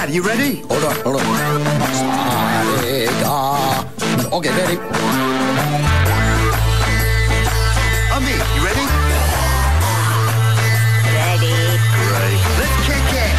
Dad, are you ready? Hold on. Okay, ready. Ami, you ready? Ready. Great. Let's kick it.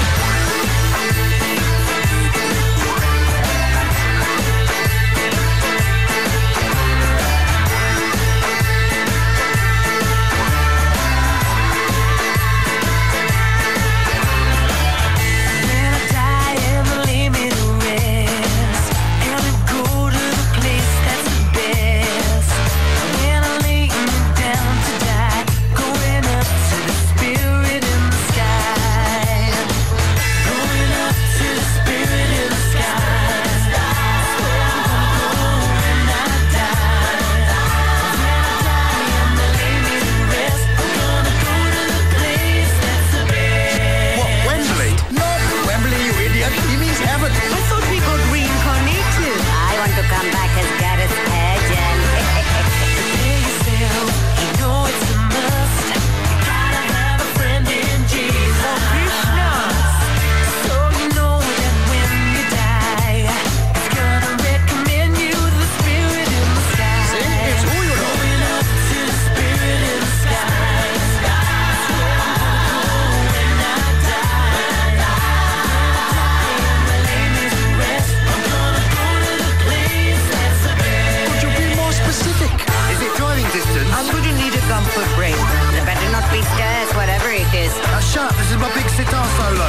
Shut up, this is my big sitar solo.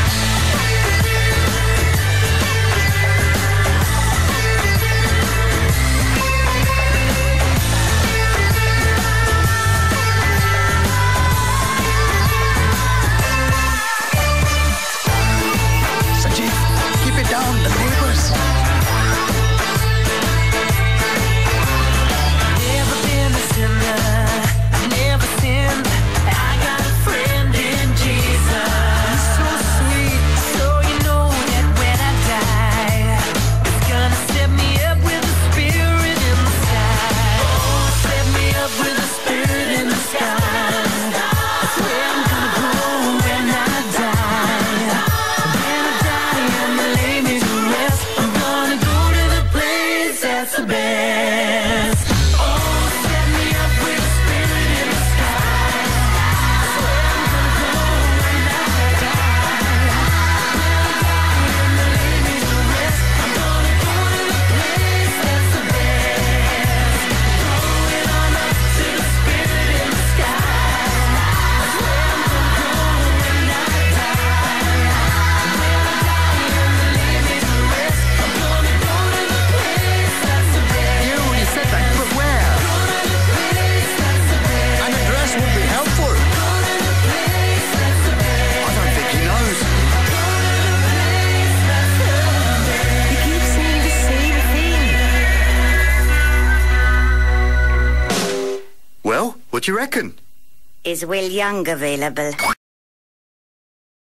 Sanjeev, keep it down, the neighbours. Never been a sinner, I've never sinned. I got a friend in Jesus. He's so sweet, so you know that when I die, it's gonna set me up with the Spirit in the sky. Oh, set me up with the Spirit in the sky. That's where I'm gonna go when I die. When I die and they lay me to rest, I'm gonna go to the place that's the best. Well, what do you reckon? Is Will Young available?